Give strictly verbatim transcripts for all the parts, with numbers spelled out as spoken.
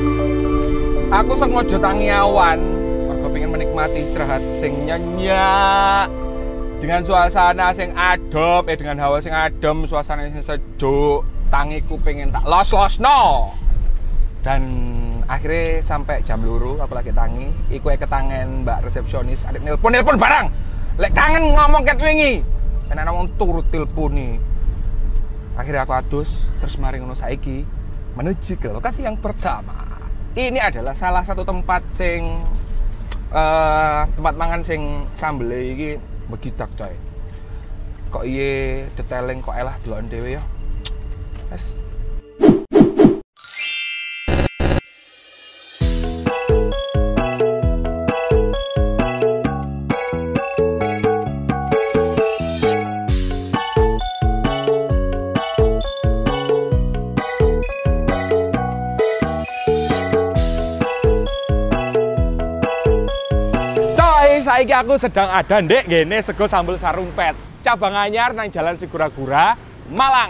Aku sengaja tangi awan, mergo pengen menikmati istirahat sing nyenyak dengan suasana sing adem, eh dengan hawa sing adem, suasana sing sejuk. Tangiku pengen tak los-losno. Dan akhirnya sampai jam luru, apalagi tangi, iku ketangen mbak resepsionis, adik nelpon-nelpon barang. Lek kangen ngomong ket wingi. Ana wong turut teleponi. Akhirnya aku adus, terus mari ngono saiki menuju ke lokasi yang pertama. Ini adalah salah satu tempat sing uh, tempat mangan sing sambel iki begitak coy. Kok iye detailing kok elah deloken dhewe ya. Wes. Saiki aku sedang ada ndek gene sego sambal sarumpet. Cabang anyar nang Jalan Sigura-gura, Malang.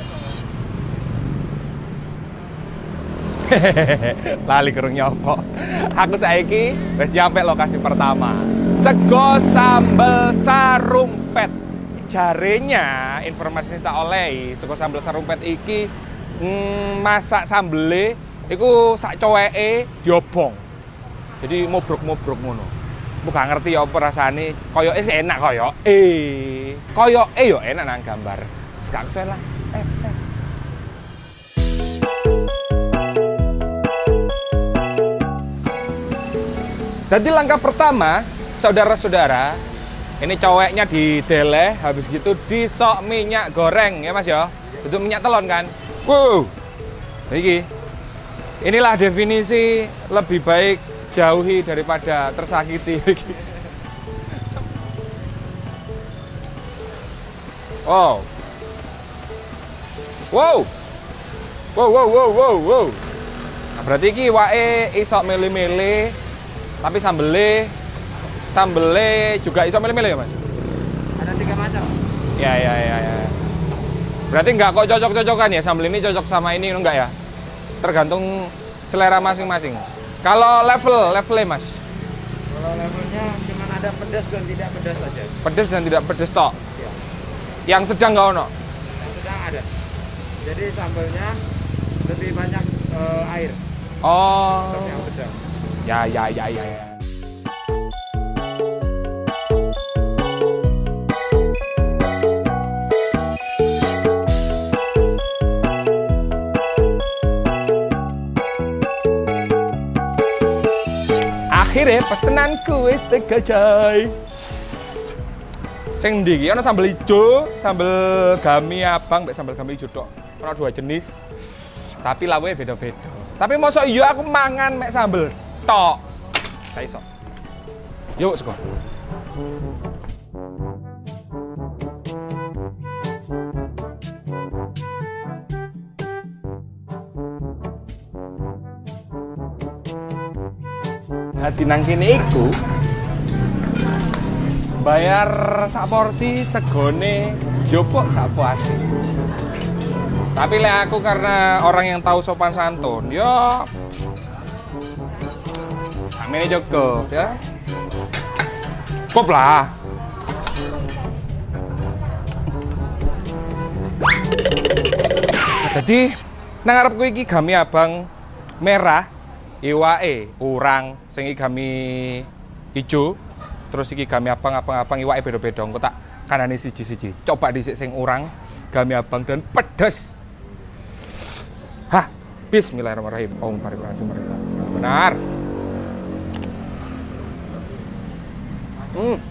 Lali kerung nyopo. Aku saiki wis nyampe lokasi pertama. Sego sambal sarumpet. Jarenya informasi tak olehi, sego sambal sarumpet iki mm, masak sambele iku sak coweke diobong. Jadi mobrok-mobrok ngono. Bukan ngerti ya apa rasane, koyoke sih enak koyo. Eh, koyoke yo enak nang gambar. Sekak lah. Eh, eh. Jadi langkah pertama, saudara-saudara, ini coweknya dideleh, habis gitu disok minyak goreng ya Mas ya. Itu minyak telon kan. Wow. Iki. Inilah definisi lebih baik jauhi daripada tersakiti. Wow. Wow. Wow, wow, wow, wow, wow. Nah, berarti iki wae iso mili-mili, tapi sambele sambele juga iso mili-mili ya, Mas? Ada tiga macam. Ya, ya, ya, ya. Berarti enggak kok cocok-cocokan ya, sambel ini cocok sama ini enggak ya? Tergantung selera masing-masing. Kalau level, levelnya Mas? Kalau levelnya cuma ada pedas dan tidak pedas saja. Pedas dan tidak pedas tok? Ya. Yang sedang nggak ono? Yang sedang ada. Jadi sambalnya lebih banyak uh, air. Oh. Untuk yang sedang. Ya, ya, ya, ya, ya. Akhirnya pesenanku wis tega coy. Sing ndi iki ana sambel ijo, sambel gami abang mek sambel gami ijo tok. Ana dua jenis. Tapi lawuhe beda-beda. Tapi mosok iya aku mangan mek sambel tok. Sa iso. Yuk sego. Hati nang kene iku bayar sak porsi segone jopok sak puase. Tapi lek aku karena orang yang tahu sopan santun, yo amene cukup ya. Cukup lah. Jadi nang ngarepku iki gami abang merah. Iwake urang sing iki gami ijo, terus iki gami abang-abang-abang iwake beda-beda. Engko tak kanane siji-siji. Coba dhisik sing urang, gami abang dan pedes. Hah, bismillahirrahmanirrahim. Om paripurna benar. Hmm.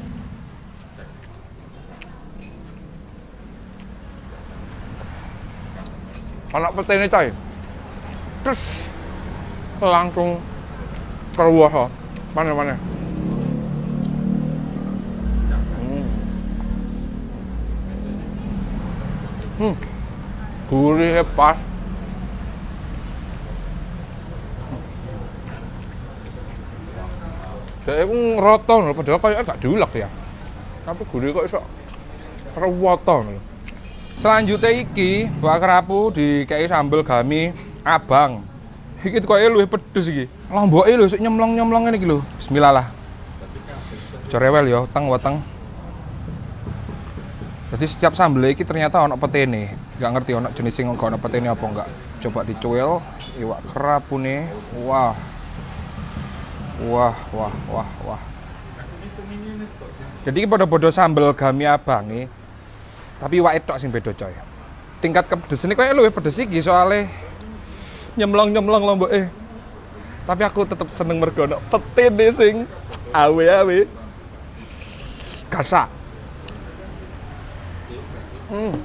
Anak petene coy. Terus langsung keluar mana-mana. Hmm. Hmm. Gurih pas. Kayak aku ngeroto lho, padahal kayak agak diulek ya. Tapi gurih kok iso rewoto lho. Selanjutnya iki buah kerapu dikei sambel gami abang. Iki koyo luwih pedes iki. Lomboke lho sik nyemlong-nyemlong ngene iki lho. Bismillah lah. Aja rewel ya, teng weteng. Jadi setiap sambel iki ternyata ono petene. Enggak ngerti ono jenis sing enggak ono petene apa enggak. Coba dicuil iwak kerapune. Wah. Wah, wah, wah, wah. Jadi iki padha-padha sambel gami abange. Tapi iwake tok sing beda coy. Tingkat kepedesane koyo luwih pedes iki soalnya nyemlong-nyemlong lomboke. Tapi aku tetep seneng mergo ono petene sing awe-awe. Kasak. Hmm.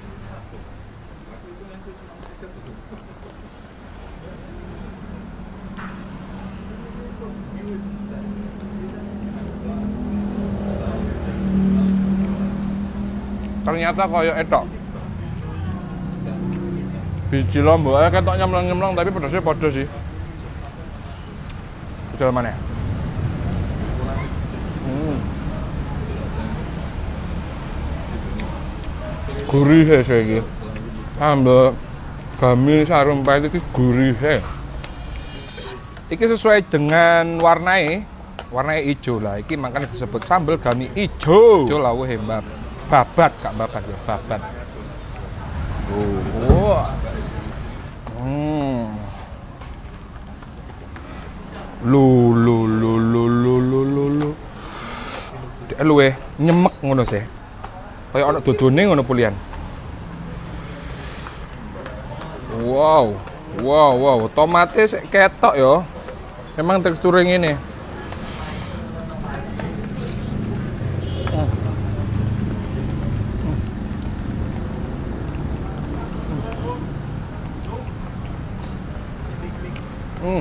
Ternyata koyo etok. Biji lombok ketok nyemlong-nyemlong tapi pedasnya padha sih. Udah mana? Hmm. Gurih ya iki. Ambek gami sarung pahit iki gurih. Iki sesuai dengan warnanya. Warnanya hijau lah. Iki makanya disebut sambal gami hijau. Hijau lawuh hebat. Babat kak babat ya babat. Oh. Hmm. Lu lu lu lu lu lu lu lu. Dek luwe nyemek ngono sih. Kayak ana dodone ngono pulian. Wow. Wow, wow, tomatnya sik ketok ya. Memang teksturnya ngene. Hmm.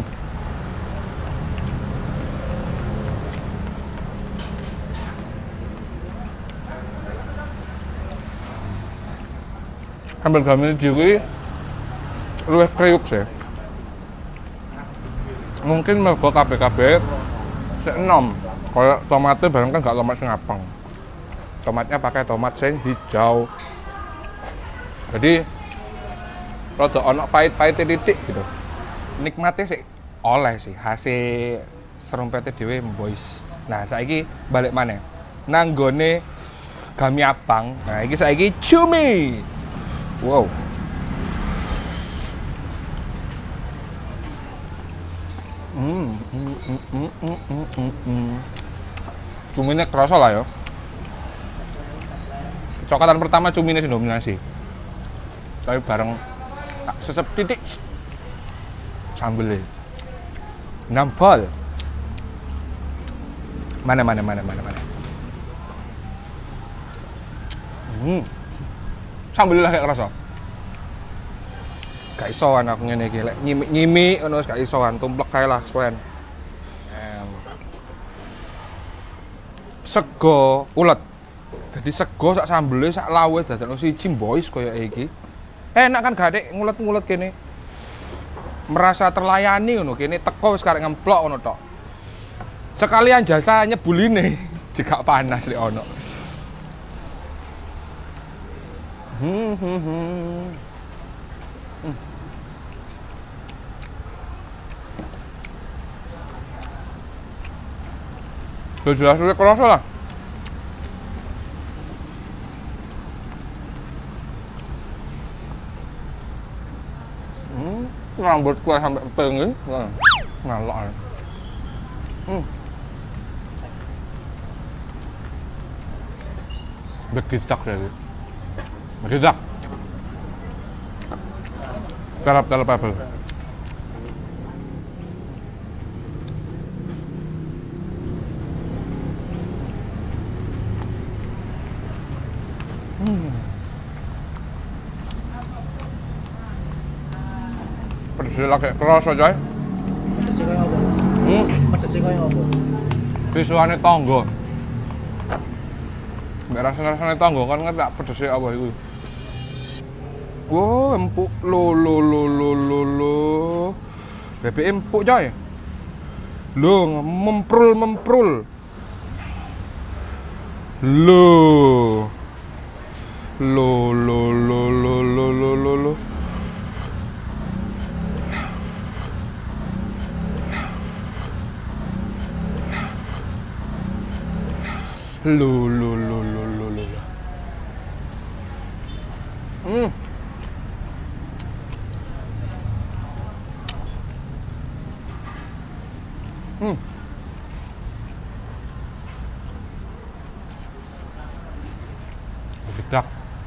Sambal gami iki luwih kriuk sih. Mungkin mergo kabeh-kabeh sik enom. Kayak tomatnya bareng kan gak tomat sing abang. Tomatnya pakai tomat sing hijau. Jadi rada ono pahit-pahit titik gitu. Nikmatnya sih oleh sih hasil serumpetnya dhewe boys. Nah, saiki balik maneh. Nang gone gami abang. Nah, iki saiki cumi. Wow. Hmm, hmm, hmm, hmm, hmm, hmm, hmm, hmm. Cuminya kerasa lah ya. Cokatan pertama cuminya sih dominasi. Tapi bareng tak sesep titik sambelnya. Nampol. Mana mana mana mana mana. Hmm. Sambelnya kayak kerasa. Gak isoan aku ngene iki lek nyimik-nyimik ngono wis gak isoan, tumplek kae lah suwen. Sego ulet. Dadi sego sak sambele sak lawuhe dadekno siji boys koyo iki. Enak kan gak dek ngulet-ngulet kene. Merasa terlayani ngono kene teko wis karek ngemplok ngono tok. Sekalian jasa nyebuline jika panas lek ono. Hmm hmm hmm. Hmm. Sudah jelas sudah kerasa lah. Hmm, rambut kue sampai pengen, ngalok. Hmm. Bekicak dari, bekicak. Terap-terap apel. Hmm. Pedesnya lagi kerasa coy. Pedesnya kayak apa? Hmm? Pedesnya kayak apa? Visualnya tonggo. Mbak rasanya-rasanya tonggo kan ngerti tak pedesnya apa itu. Wow, empuk lo lo lo lo lo lo. Bebek empuk coy. Lo memprul memprul. Lo. Lo lo lo lo lo lo lo lo. Lu lu lu lu lu lu. Hmm. Hmm. Bedak.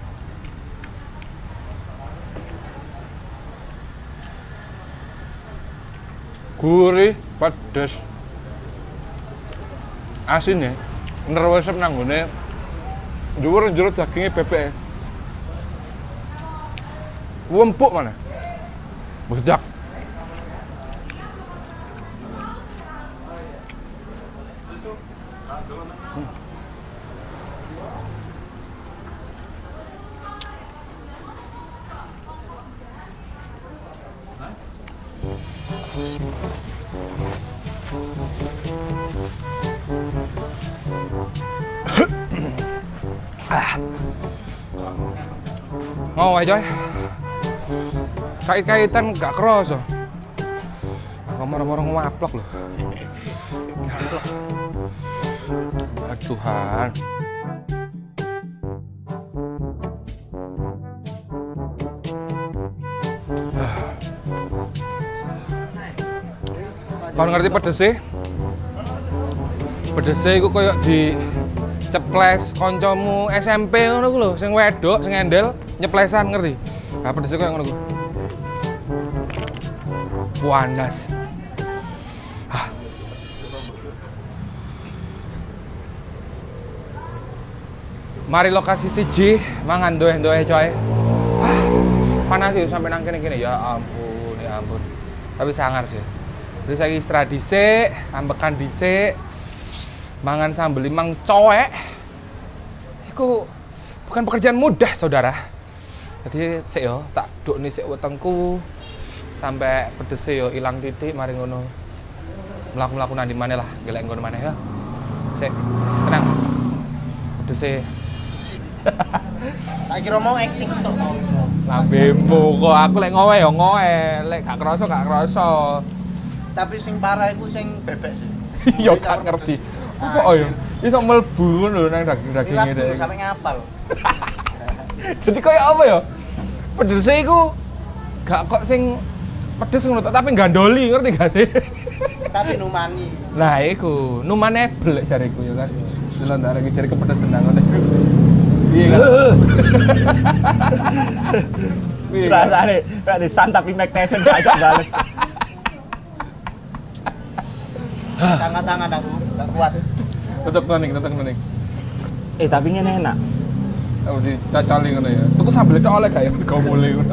Gurih, pedes. Asin ya. Nerwesep nang ngene. Njur-njur dagingnya bebek. Empuk mana? Bedak. Oh, coy. Kait-kaitan gak kerasa. Ngomong-ngomong ngaplok loh. Ya Tuhan. Kau ngerti pedesnya? Pedesnya itu kayak di ceples koncomu S M P ngono ku lho, sing wedok, sing endel, nyeplesan ngerti. Nah, pedesnya kayak ngono ku. Puanas. Hah. Mari lokasi siji, mangan doeh-doeh coy. Ah, panas sih sampai nang kene-kene. Ya ampun, ya ampun. Tapi sangar sih. Terus saya istirahat dhisik, ambekan dhisik. Mangan sambel limang coek. Iku bukan pekerjaan mudah, Saudara. Jadi sik yo tak dukni sik wetengku. Sampai pedese yo ilang titik mari ngono. Mlaku-mlaku nang ndi maneh lah, golek nggon maneh ya. Sik, tenang. Pedese. Tak kira mau acting tok mau. Lambemu kok aku lek ngowe yo ngowe, lek gak krasa gak krasa. Tapi sing parah iku sing bebek sih. Yo gak ngerti. Apa yo? Iso mlebu ngono nang daging-daginge Daging dek. sampe ngapal. Jadi koyo apa ya? Pedese iku gak kok sing pedes ngono tapi gandoli, ngerti gak sih? Tapi numani. Nah, iku numanebel jariku ya kan. Dilondar iki jari kepedesan ngono iku. Iya kan? Rasane gak disantapi Mike Tyson gak ajak bales. Tangan-tangan aku gak kuat. Tetep noning, tetep noning. Eh tapi ngene enak. Oh, dicacali ngono ya. Tuku sambel tok oleh gak ya kau mulai ngono.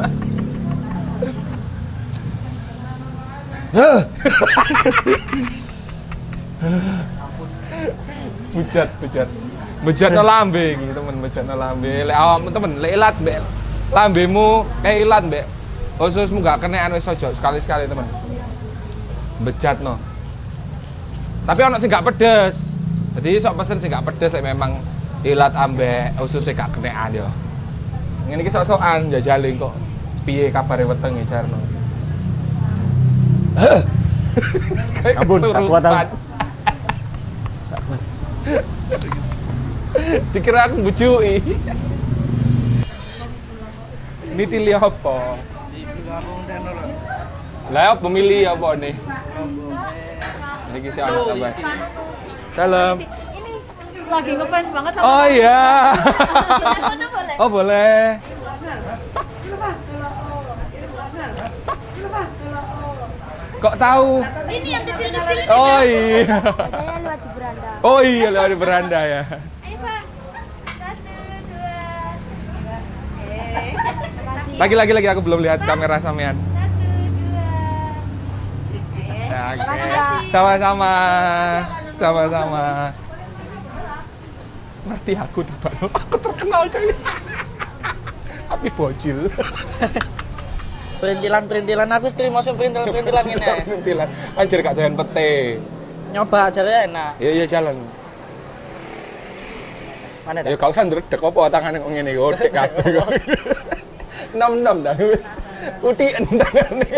Bujat, bujat. Bujat no lambe iki, temen, bujat no lambe. Lek awakmu temen, lek ilat mbek lambemu kayak ilat mbek ususmu gak kenekan wis aja sekali-sekali, temen. Bejat no. Tapi ono sing gak pedes. Jadi sok pesen sing gak pedes lek memang ilat ambek ususnya gak kenekan yo. Ngene iki sok-sokan jajali kok. Piye kabare wetenge jarno. Ampun, tak kuat aku. Dikira aku bujui. Ini pilih apa? Lah apa milih apa nih? Ini kisah anak tambah. Dalam. Ini lagi ngefans banget sama Oh iya. foto boleh? Oh boleh. Kok tahu? Ini yang kecil-kecil ini. Oh iya. Saya lewat di beranda. Oh iya lewat di beranda ya. Ayo Pak. Satu, dua. Eh. Makasih. Lagi lagi lagi aku belum lihat kamera sampean. Satu, dua. Eh. Ya, oke. Makasih, Kak. Sama-sama. Sama-sama. Ngerti aku tiba aku terkenal coy. Tapi bocil. Perintilan-perintilan aku stream masuk perintilan-perintilan ngene. Perintilan. Anjir gak jalan pete. Nyoba aja ya enak. Iya iya jalan. Mana Ya dah? gak usah ndredeg apa tangane kok ngene kok dik kabeh kok. enam-enam dah wis. Utiken tangane.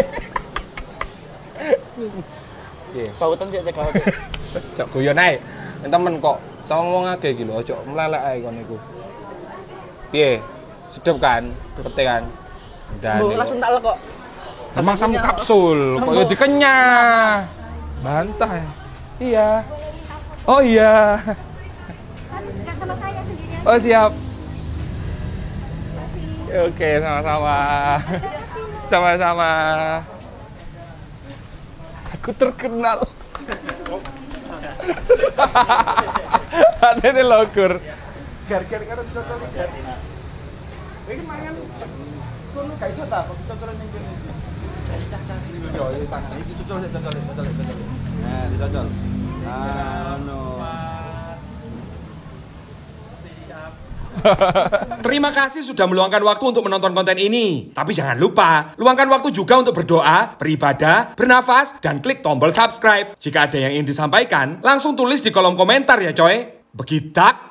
Iya. Pautan sik tegal. Cok guyon ae. Temen kok Tau ngomong akeh iki lho, ojo melelek ae kon iku. Piye? Sedep kan? Pete kan? Udah. Bu, langsung tak kok. Emang sam kapsul, kok yo dikenyah. Bantah ya. Iya. Oh iya. Kan sama saya sendiri. Oh siap. Oke, sama-sama. Sama-sama. Aku terkenal. Ada logur. Gar-gar karo dicocol gar. Iki mangan kono gak iso ta, kok dicocolan ning kene. Cah-cah iki yo tangan iki dicocol, dicocol, dicocol, dicocol. Nah, dicocol. Ah, no. Terima kasih sudah meluangkan waktu untuk menonton konten ini. Tapi jangan lupa, luangkan waktu juga untuk berdoa, beribadah, bernafas, dan klik tombol subscribe. Jika ada yang ingin disampaikan, langsung tulis di kolom komentar ya coy. Begitu.